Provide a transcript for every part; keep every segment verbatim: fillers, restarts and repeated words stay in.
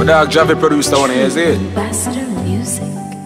My dog Javi produced that one, is it? Ambassador Music.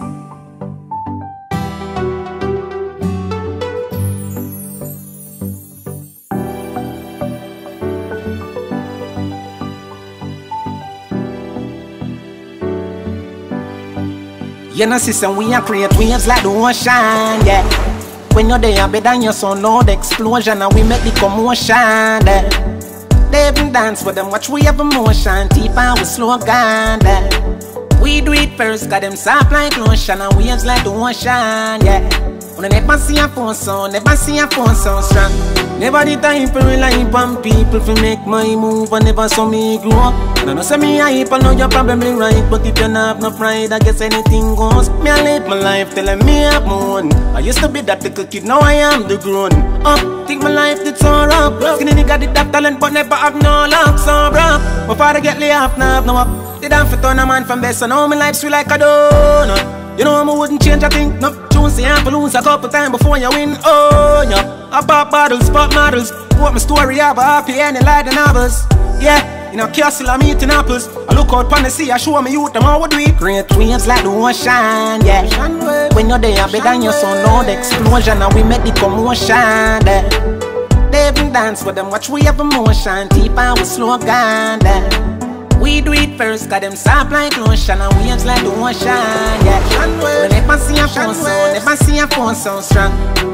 You know, sister, we are create waves like the ocean, yeah. When you're there, better than your son, loud explosion, and we make the commotion, yeah. They even dance with them, watch we have emotion, deep and we slow down, yeah. We do it first, got them soft like lotion, and waves like the ocean, yeah. When I never see a phone sound, never see a phone sound strong. Never the time for rely on people to make my move, and never saw me grow up. And I know say me hype, I know you're probably right, but if you not have no pride, I guess anything goes. Me I live my life telling me have my own. I used to be that little kid, now I am the grown up. Think my life did so rough. Skinny nigga did that talent, but never have no luck, so rough. My father get laid off, now have no up. They done for turn a man from best, so now my life sweet like a donut. You know I wouldn't change a thing, no. See I lose a couple times before you win, oh yeah. I pop bottles, pop models. Put my story up, happy and like the novels. Yeah, in a castle I'm eating apples. I look out pon the sea, I show me youth, them all would we great waves like the ocean, yeah. When you're there, better than your son, loud explosion, and we make the commotion, yeah. They even dance with them, watch we have emotion, deep and we slow down, yeah. We do it first, got them soft like lotion, and waves like the ocean, yeah. We never see a phone sound, never see a phone sound strong.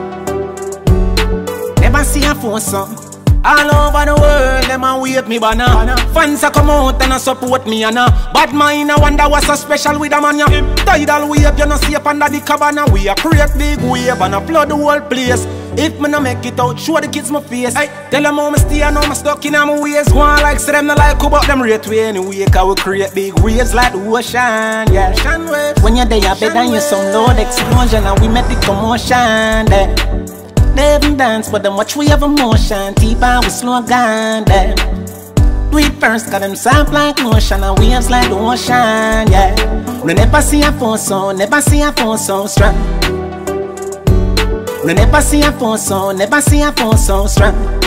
Never see a phone sound. All over the world, them a wave me banner. Fans a come out and a support me, and a bad mind I wonder what's so special with a man, ya. Tidal wave, you no see up under the cabana. We a create big wave and a flood the whole place. If me no make it out, show the kids my face. Hey, tell them how me stay and how me stuck in my ways. Go on like say them no like who but them rate way anyway. Cause we create big waves like the ocean, yeah. When you're there, better than your sound, loud explosion, and we make the commotion, yeah. They even dance, but them watch we have emotion, deep and we slow down, yeah. Do it first, got them soft like lotion, and waves like the ocean, yeah. We never see a phone sound, never see a phone sound strong. We never see a phone sound, never see a phone sound strong.